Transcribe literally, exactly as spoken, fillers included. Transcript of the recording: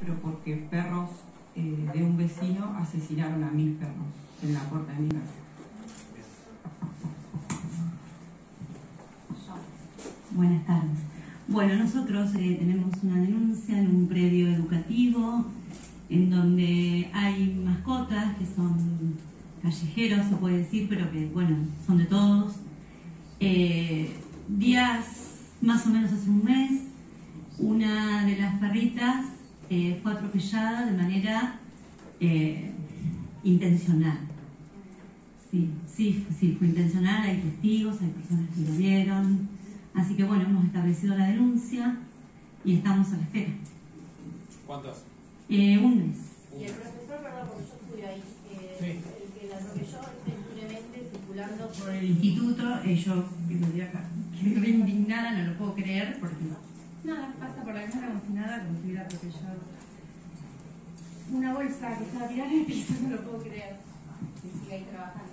pero porque perros eh, de un vecino asesinaron a mis perros en la puerta de mi casa. Buenas tardes. Bueno, nosotros eh, tenemos una denuncia en un predio educativo en donde hay mascotas que son callejeros, se puede decir, pero que, bueno, son de todos. Eh, días, más o menos hace un mes, una de las perritas eh, fue atropellada de manera eh, intencional. Sí, sí, sí, fue intencional, hay testigos, hay personas que lo vieron. Así que bueno, hemos establecido la denuncia y estamos a la espera. ¿Cuántos? Eh, un mes. Y el profesor, perdón, porque yo estuve ahí, eh, Sí. el que la atropelló está impunemente circulando Por el instituto, eh, yo vivo de acá. Quedé indignada, no lo puedo creer, porque nada, pasa por la cara como si nada, como si hubiera atropellado una bolsa que estaba tirada en el piso, no lo puedo creer, que siga ahí trabajando.